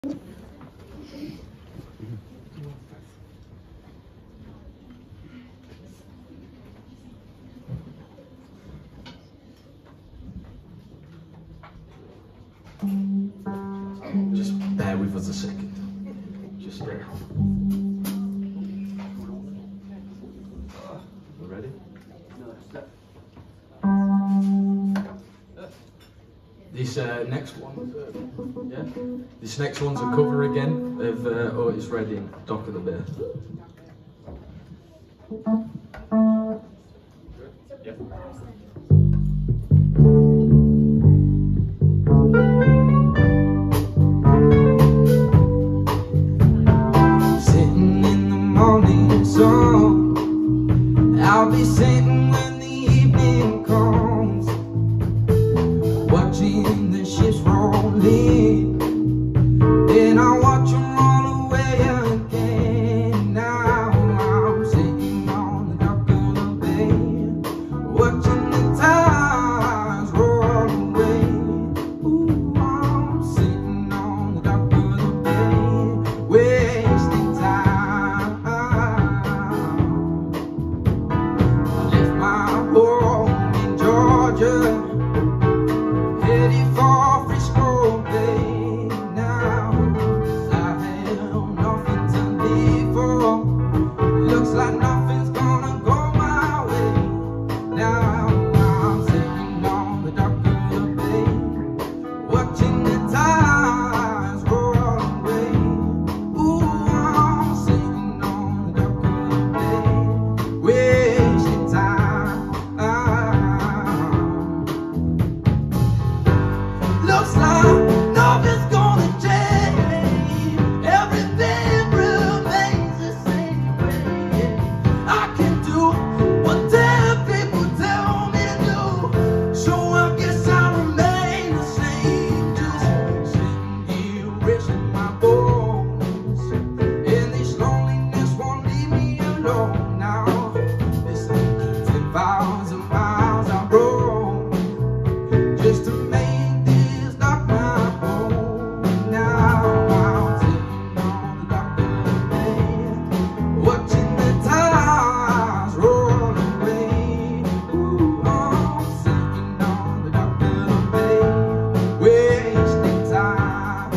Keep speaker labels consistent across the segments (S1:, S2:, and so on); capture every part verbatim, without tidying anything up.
S1: Just bear with us a second. Just there. We ready? This uh, next one, uh, yeah. This next one's a cover again of uh, Otis Redding, Dock of the Bay. Yep. Sitting in the morning sun, I'll be sitting when the evening comes, watching the ships roll in, then I watch them roll away again. Now I'm sitting on the dock of the bay, watching the tides roll away. Ooh, I'm sitting on the dock of the bay, wasting time. I left my home in Georgia, headed for Frisco Bay now, 'cause I have nothing to live for. Looks like nothing's gonna go my way. Now I'm sitting on the dock of the bay, watching the tides roll away. Ooh, I'm sitting on the dock of the bay, wasting time. Looks like nothing's gonna change. Everything remains the same way. I can do whatever people tell me to do, so I guess I remain the same. Just sitting here resting my bones, and this loneliness won't leave me alone. Now it's ten thousand miles I rode just to make this dock my home. Now I'm sitting on the dock of the bay, watching the tides roll away. Ooh, I'm sitting on the dock of the bay, wasting time.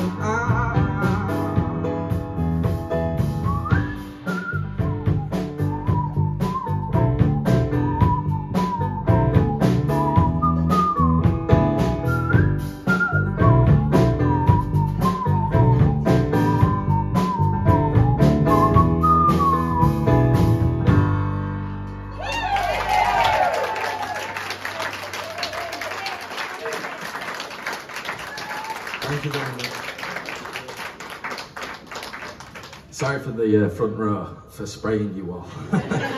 S1: Thank you very much. Sorry for the uh, front row for spraying you all.